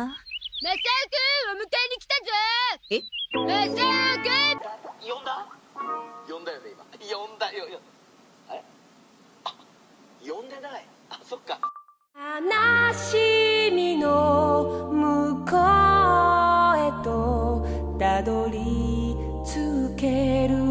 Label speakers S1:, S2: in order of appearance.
S1: マサオくん、お迎えに来たぞ。
S2: え、
S1: マサオくん。
S3: 呼んだ？呼んだよね今。呼んだよ。あれ？あ、呼んでない。あ、そっか。
S4: 悲しみの向こうへとたどり着ける